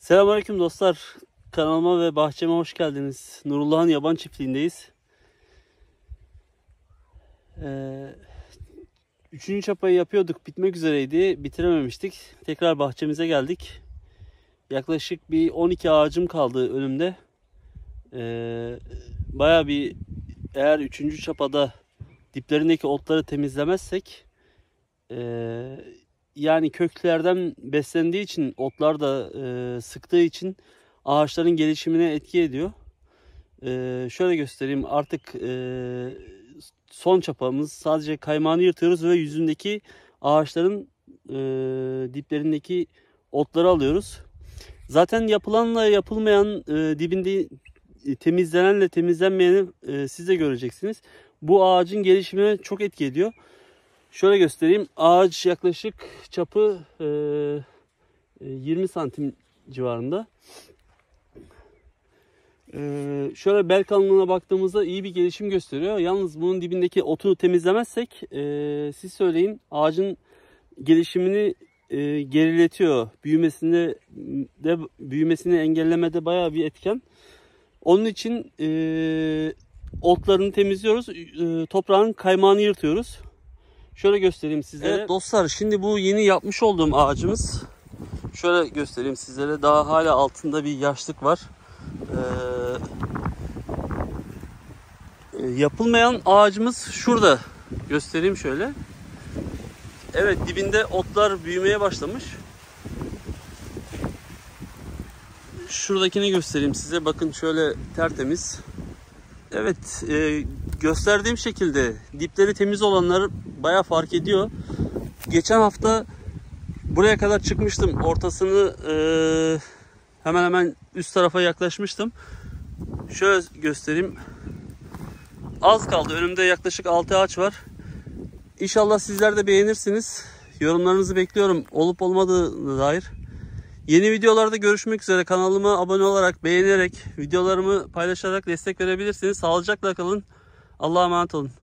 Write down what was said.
Selamünaleyküm dostlar. Kanalıma ve bahçeme hoş geldiniz. Nurullah'ın yaban çiftliğindeyiz. Üçüncü çapayı yapıyorduk. Bitmek üzereydi. Bitirememiştik. Tekrar bahçemize geldik. Yaklaşık bir 12 ağacım kaldı önümde. Baya bir, eğer üçüncü çapada diplerindeki otları temizlemezsek yani köklerden beslendiği için, otlar da sıktığı için ağaçların gelişimine etki ediyor. Şöyle göstereyim, artık son çapamız, sadece kaymağını yırtıyoruz ve yüzündeki ağaçların diplerindeki otları alıyoruz. Zaten yapılanla yapılmayan, dibinde temizlenenle temizlenmeyeni siz de göreceksiniz. Bu ağacın gelişimine çok etki ediyor. Şöyle göstereyim. Ağaç yaklaşık çapı 20 santim civarında. Şöyle bel kalınlığına baktığımızda iyi bir gelişim gösteriyor. Yalnız bunun dibindeki otu temizlemezsek siz söyleyin, ağacın gelişimini geriletiyor. Büyümesini engellemede bayağı bir etken. Onun için otlarını temizliyoruz. Toprağın kaymağını yırtıyoruz. Şöyle göstereyim sizlere. Evet dostlar, şimdi bu yeni yapmış olduğum ağacımız. Şöyle göstereyim sizlere. Daha hala altında bir yaşlık var. Yapılmayan ağacımız şurada. Göstereyim şöyle. Evet, dibinde otlar büyümeye başlamış. Şuradakini göstereyim size. Bakın şöyle tertemiz. Evet, gösterdiğim şekilde dipleri temiz olanlar bayağı fark ediyor. Geçen hafta buraya kadar çıkmıştım. Ortasını hemen hemen üst tarafa yaklaşmıştım. Şöyle göstereyim. Az kaldı. Önümde yaklaşık 6 ağaç var. İnşallah sizler de beğenirsiniz. Yorumlarınızı bekliyorum, olup olmadığına dair. Yeni videolarda görüşmek üzere. Kanalıma abone olarak, beğenerek, videolarımı paylaşarak destek verebilirsiniz. Sağlıcakla kalın. Allah'a emanet olun.